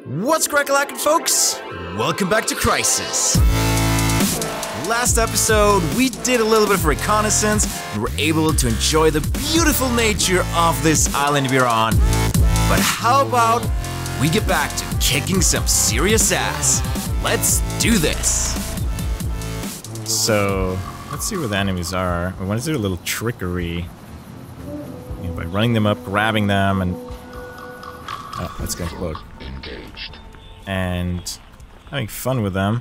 What's crackalackin', folks? Welcome back to Crysis. Last episode, we did a little bit of reconnaissance and were able to enjoy the beautiful nature of this island we're on. But how about we get back to kicking some serious ass? Let's do this. So, let's see where the enemies are. We want to do a little trickery. You know, by running them up, grabbing them, and... Oh, that's gonna explode. And having fun with them.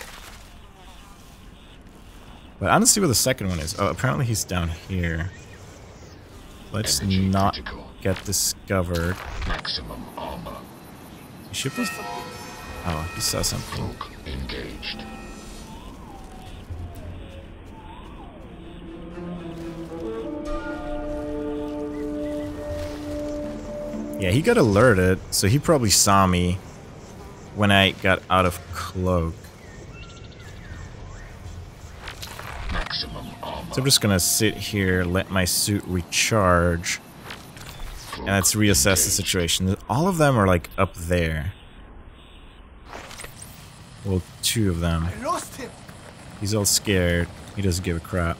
But I don't see where the second one is. Oh, apparently he's down here. Let's not get discovered. Maximum armor. He should be... Oh, he saw something. Engaged. Yeah, he got alerted, so he probably saw me when I got out of cloak. Maximum armor. So I'm just gonna sit here, let my suit recharge, and let's reassess the situation. All of them are like up there. Well, two of them. I lost him. He's all scared. He doesn't give a crap.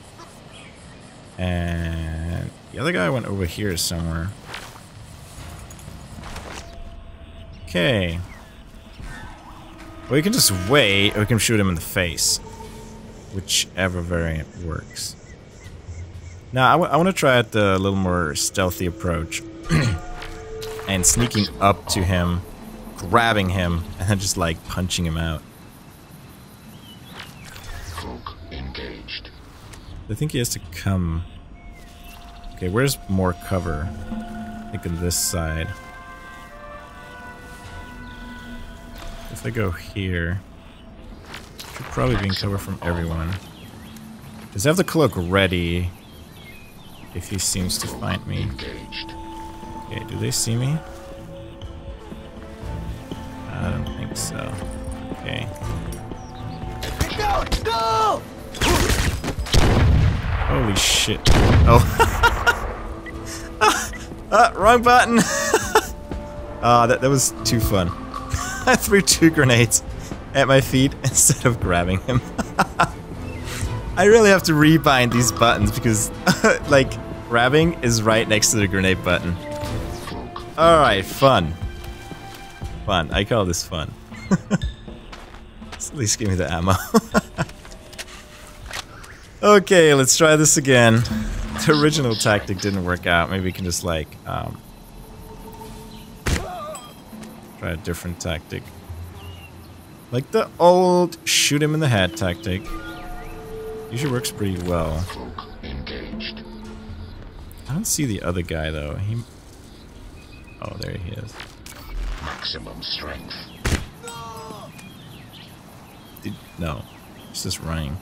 And the other guy went over here somewhere. Okay. Well, we can just wait, or we can shoot him in the face. Whichever variant works. Now, I want to try out the little more stealthy approach. And sneaking up to him, grabbing him, and then just like punching him out. Cloak engaged. I think he has to come... Okay, where's more cover? I think on this side. If I go here, should probably be in cover from everyone. Does he have the cloak ready if he seems to find me? Engaged. Okay, do they see me? I don't think so. Okay. No! No! Holy shit. Oh. Wrong button. That was too fun. I threw 2 grenades at my feet instead of grabbing him. I really have to rebind these buttons because, like, grabbing is right next to the grenade button. Alright, fun. Fun. I call this fun. At least give me the ammo. Okay, let's try this again. The original tactic didn't work out. Maybe we can just, like, try a different tactic. Like the old shoot him in the head tactic. Usually works pretty well. Engaged. I don't see the other guy though. He... Oh, there he is. Maximum strength. No. He's just running.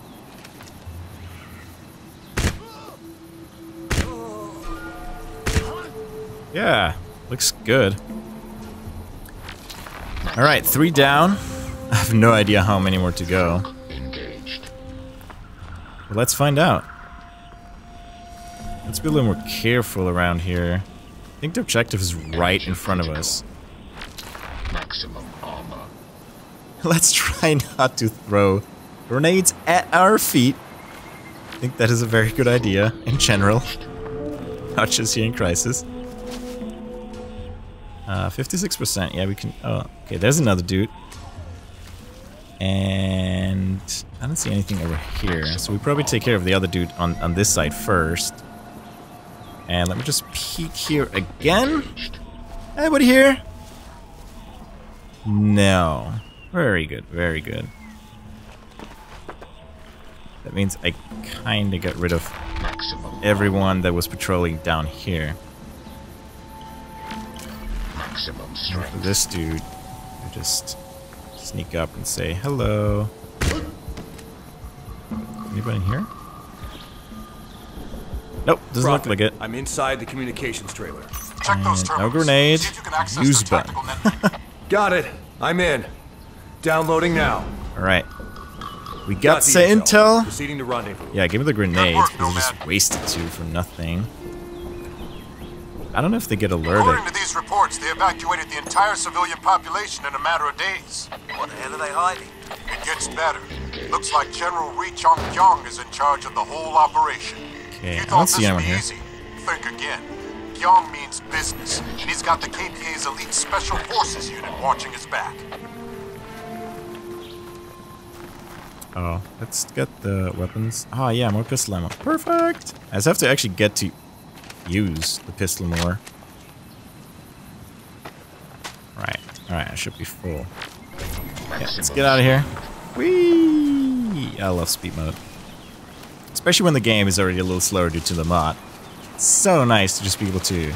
Yeah. Looks good. Alright, 3 down. I have no idea how many more to go. Engaged. Well, let's find out. Let's be a little more careful around here. I think the objective is right in front of us. Maximum armor. Let's try not to throw grenades at our feet. I think that is a very good idea in general. Not just here in Crysis. 56%, yeah, we can... Oh, okay, there's another dude. And... I don't see anything over here, so we probably take care of the other dude on this side first. And let me just peek here again. Anybody here? No. Very good, very good. That means I kinda got rid of everyone that was patrolling down here. Maximum For strength. this dude, I just sneak up and say hello. Anybody in here? Nope, doesn't look like it. I'm inside the communications trailer. Check those And no terminals. grenade. See if you can access Use the button. tactical net. Got it. I'm in. Downloading now. Alright. We got the the intel. Proceeding to rendezvous. Yeah, give me the grenades work, because I just Nomad. wasted 2 for nothing. I don't know if they get alerted. According to these reports, they evacuated the entire civilian population in a matter of days. What the hell are they hiding? It gets better. Looks like General Ri Chong-kyung is in charge of the whole operation. Okay, You I thought don't this see would anyone be here. easy? Think again. Kyung means business, and he's got the KPA's elite special forces unit watching his back. Oh, let's get the weapons. Ah, yeah, more pistol ammo. Perfect! I just have to actually get to use the pistol more. Right. Alright, I should be full. Yeah, let's get out of here. Whee! I love speed mode. Especially when the game is already a little slower due to the mod. It's so nice to just be able to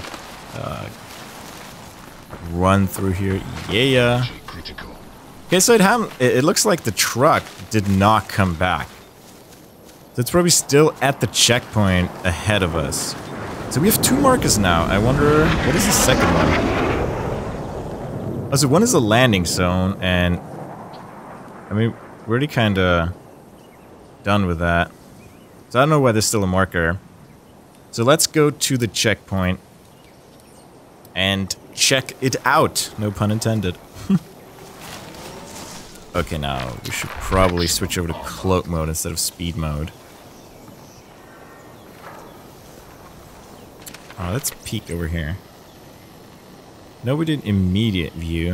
run through here. Yeah. Critical. Okay, so it looks like the truck did not come back. So it's probably still at the checkpoint ahead of us. So we have 2 markers now. I wonder, what is the second one? Oh, so one is a landing zone, and I mean, we're already kind of done with that. So I don't know why there's still a marker. So let's go to the checkpoint and check it out. No pun intended. Okay, now we should probably switch over to cloak mode instead of speed mode. Oh, let's peek over here. No, we did immediate view.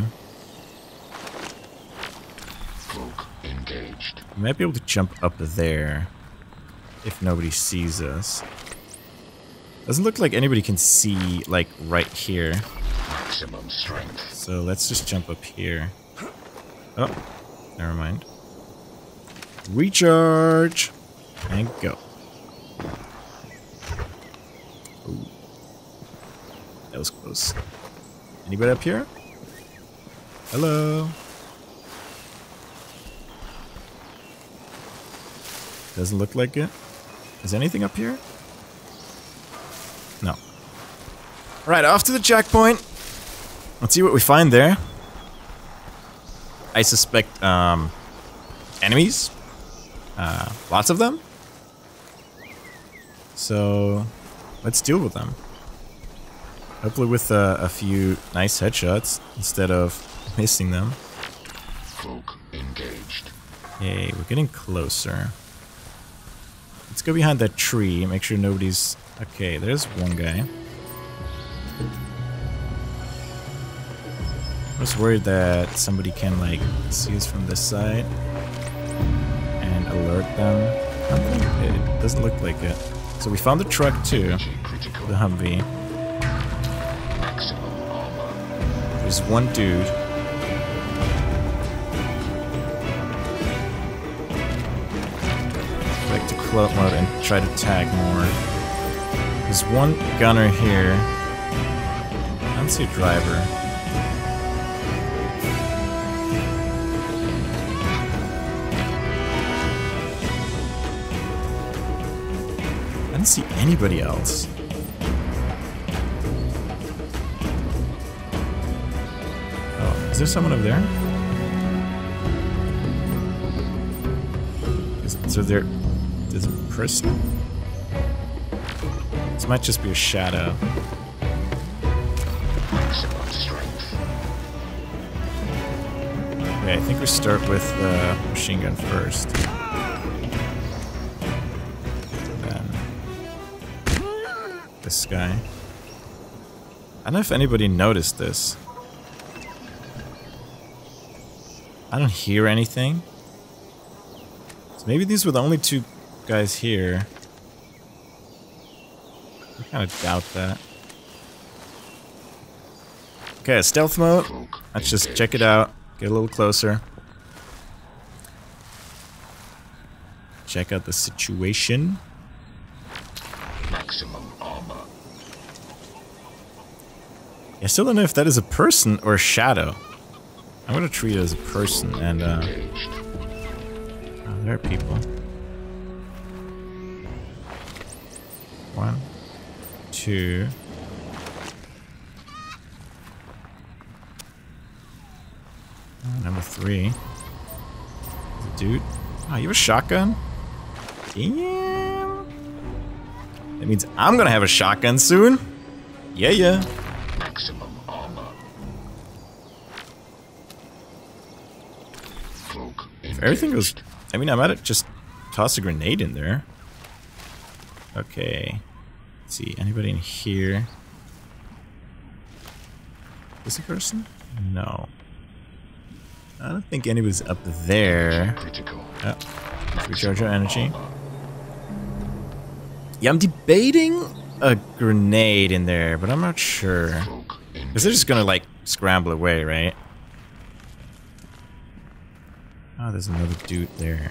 Cloak engaged. We might be able to jump up there if nobody sees us. Doesn't look like anybody can see, like, right here. Maximum strength. So let's just jump up here. Oh, never mind. Recharge! And go. Ooh. That was close. Anybody up here? Hello? Doesn't look like it. Is anything up here? No. Alright, off to the checkpoint. Let's see what we find there. I suspect, enemies. Lots of them. So, let's deal with them. Hopefully with a few nice headshots instead of missing them. Cloak engaged. Yay, we're getting closer. Let's go behind that tree, make sure nobody's... Okay, there's one guy. I was worried that somebody can, like, see us from this side and alert them. I don't think it doesn't look like it. So we found the truck too, Critical. the Humvee. Maximum armor. There's one dude. Back to cloak mode and try to tag more. There's one gunner here. I don't see a driver. I don't see anybody else. Oh, is there someone over there? So there's a person? This might just be a shadow. Maximum strength. Okay, I think we start with the machine gun first. Then this guy. I don't know if anybody noticed this. I don't hear anything. So maybe these were the only 2 guys here. I kind of doubt that. Okay, stealth mode. Let's just check it out. Get a little closer. Check out the situation. Maximum armor. I still don't know if that is a person or a shadow. I'm gonna treat it as a person, and Engaged. oh, there are people. 1, 2. Number 3. Dude. Oh, you have a shotgun? Damn. That means I'm gonna have a shotgun soon. Yeah, yeah. Maximum armor. Cloak If everything goes... I mean, I might have just tossed a grenade in there. Okay. Let's see, anybody in here? Is a person? No. I don't think anybody's up there. critical. Oh. Let's recharge our energy. Yeah, I'm debating a grenade in there, but I'm not sure. Cloak Because they're just gonna, like, scramble away, right? Oh, there's another dude there.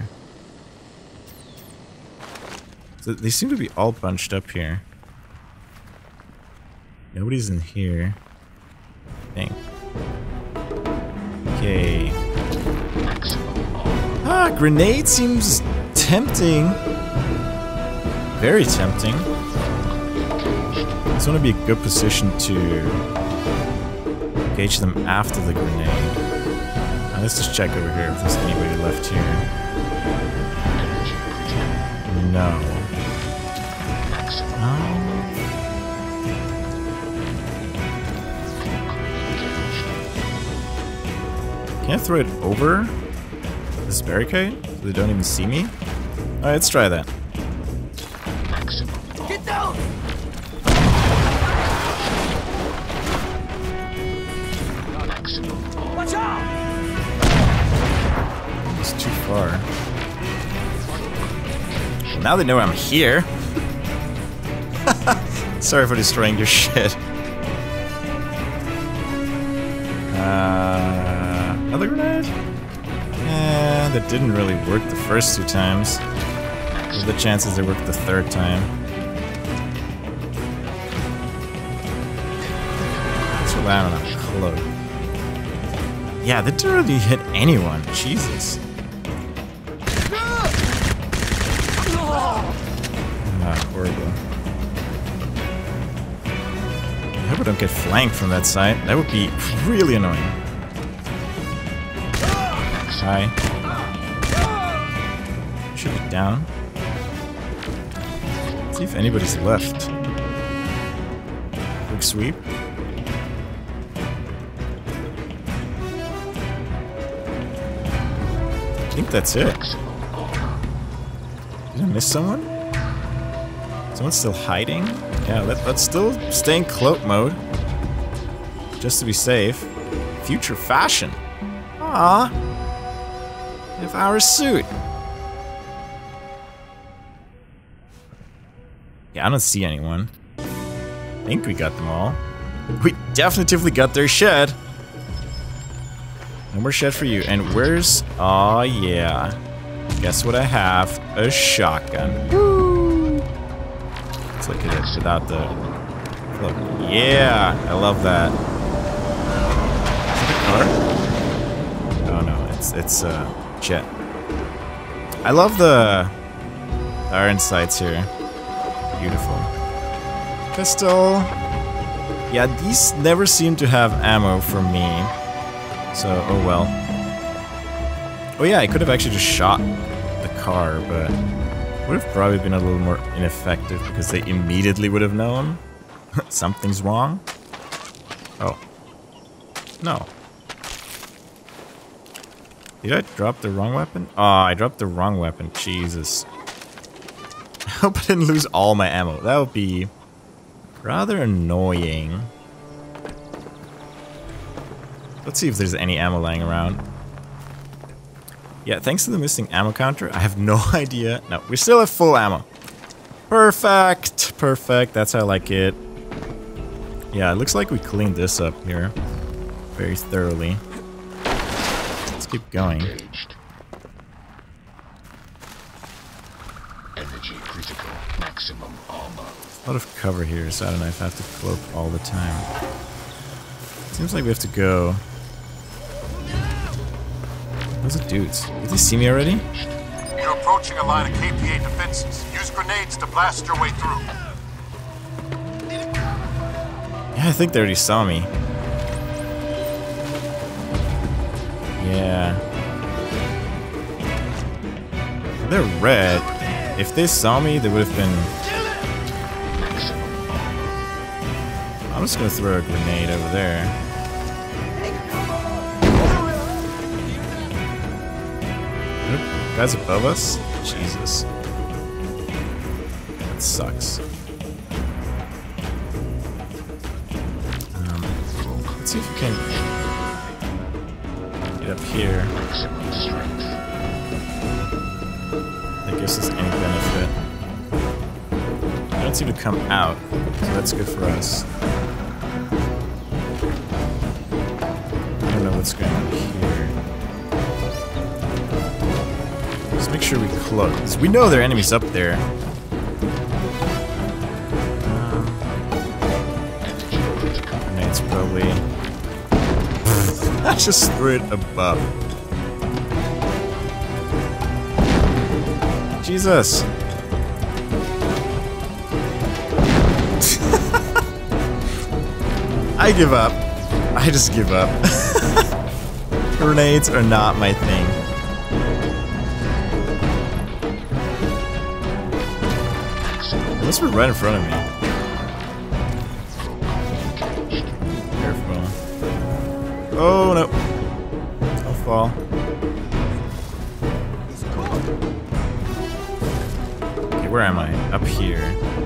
So they seem to be all bunched up here. Nobody's in here. I think. Okay. Ah, grenade seems tempting. Very tempting. This want to be a good position to engage them after the grenade. Now let's just check over here if there's anybody left here. No. Can I throw it over this barricade so they don't even see me? Alright, let's try that. Get down! Watch out! It's too far. Well, now they know I'm here. Sorry for destroying your shit. Another grenade? Yeah, that didn't really work the first 2 times. What are the chances they work the 3rd time? Let's rely on a cloak. Yeah, that didn't really hit anyone. Jesus. Ah, horrible. I hope I don't get flanked from that side. That would be really annoying. Hi. Should be down. Let's see if anybody's left. Quick sweep. I think that's it. Did I miss someone? Someone's still hiding? Yeah, let's still stay in cloak mode. Just to be safe. Future fashion. Ah. If our suit. Yeah, I don't see anyone. I think we got them all. We definitively got their shed. No more shed for you. And where's... Aw, yeah. Guess what I have? A shotgun. Woo! Let's look at it without the... Look. Yeah! I love that. Is it a car? Oh no, it's jet. I love the iron sights here. Beautiful. Pistol. Yeah, these never seem to have ammo for me. So, oh well. Oh yeah, I could have actually just shot the car, but would have probably been a little more ineffective because they immediately would have known something's wrong. Oh. No. Did I drop the wrong weapon? Oh, I dropped the wrong weapon. Jesus. I hope I didn't lose all my ammo. That would be rather annoying. Let's see if there's any ammo lying around. Yeah, thanks to the missing ammo counter, I have no idea. No, we still have full ammo. Perfect. Perfect. That's how I like it. Yeah, it looks like we cleaned this up here very thoroughly. Let's keep going. Engaged. Energy critical. Maximum armor. A lot of cover here, so I don't know if I have to cloak all the time. Seems like we have to go. Those are dudes. Did they see me already? You're approaching a line of KPA defenses. Use grenades to blast your way through. Yeah, I think they already saw me. Yeah. They're red. If they saw me, they would have been... I'm just gonna throw a grenade over there. Nope. Guys above us? Jesus. That sucks. Let's see if we can get up here. I guess there's any benefit. I don't seem to come out, so that's good for us. I don't know what's going on here. Just make sure we close. We know there are enemies up there. It's probably... I just threw it above. Jesus! I give up. I just give up. Grenades are not my thing. Unless we're right in front of me. Careful. Oh no. I'll fall. Okay, where am I? Up here.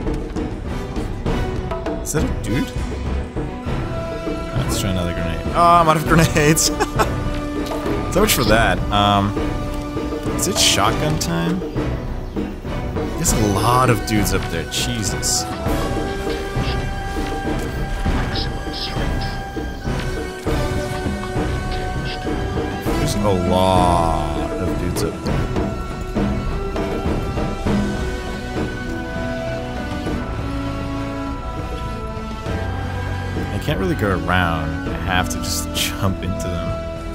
Is that a dude? Let's try another grenade. Oh, I'm out of grenades. So much for that. Is it shotgun time? There's a lot of dudes up there. Jesus. There's a lot of dudes up there. I can't really go around. I have to just jump into them.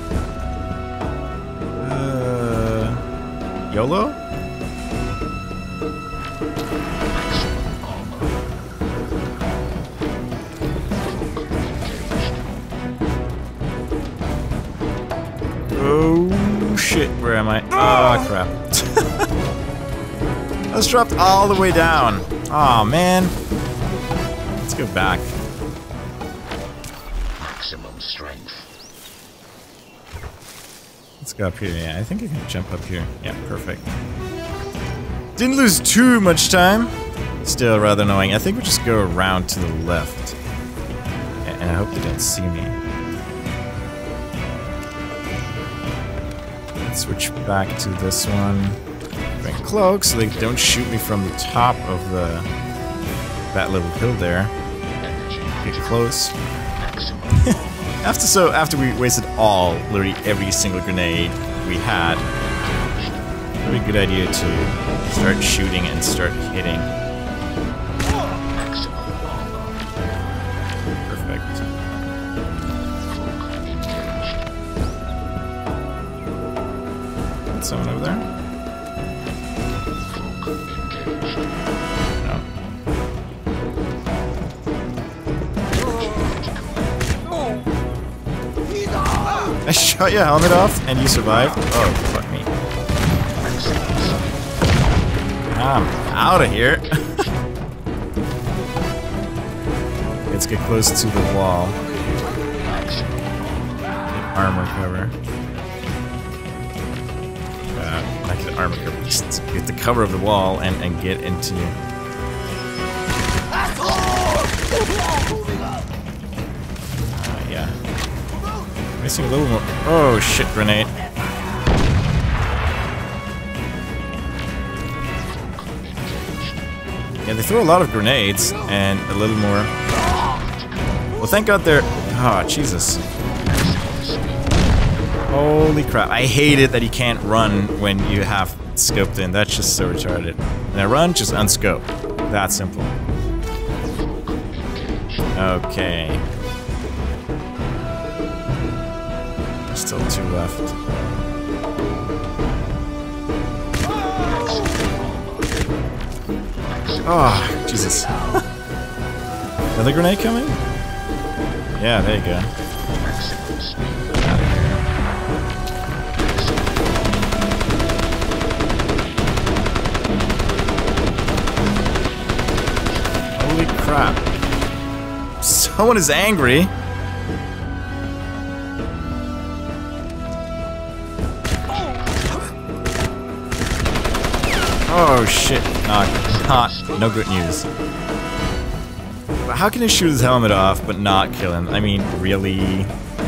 YOLO? Oh shit, where am I? Oh crap. I was dropped all the way down. Aw, man. Let's go back. Maximum strength. Let's go up here. Yeah, I think I can jump up here. Yeah, perfect. Didn't lose too much time. Still rather annoying. I think we just go around to the left. And I hope they don't see me. Let's switch back to this one. Bring cloak so they don't shoot me from the top of that little hill there. Get close. After we wasted literally every single grenade we had, really good idea to start shooting and start hitting. Perfect. Got someone over there? I shot your helmet off and you survived? Oh, fuck me. I'm out of here. Let's get close to the wall. Get armor cover. Not get armor cover, just get the cover of the wall and get into... yeah. Missing a little more. Oh shit, grenade. Yeah, they throw a lot of grenades and a little more. Well, thank God they're... oh, Jesus. Holy crap. I hate it that you can't run when you have scoped in. That's just so retarded. When I run, just unscope. That simple. Okay. Still 2 left. Oh, Jesus. Another grenade coming? Yeah, there you go. Holy crap. So No one is angry. Oh shit, no good news. But how can he shoot his helmet off but not kill him? I mean, really?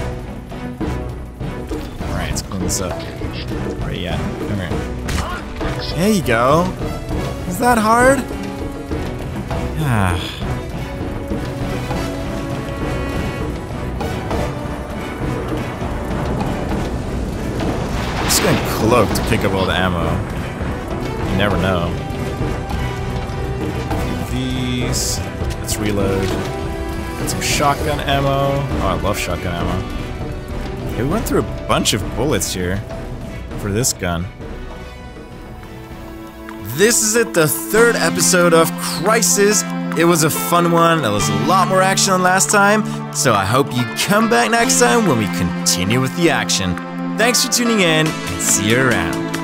Alright, let's clean this up. Where are you at? Come here. There you go. Is that hard? Ah. I'm just going cloak to pick up all the ammo. You never know. These. Let's reload. Got some shotgun ammo. Oh, I love shotgun ammo. Yeah, we went through a bunch of bullets here for this gun. This is it, the third episode of Crysis. It was a fun one. There was a lot more action than last time, so I hope you come back next time when we continue with the action. Thanks for tuning in, and see you around.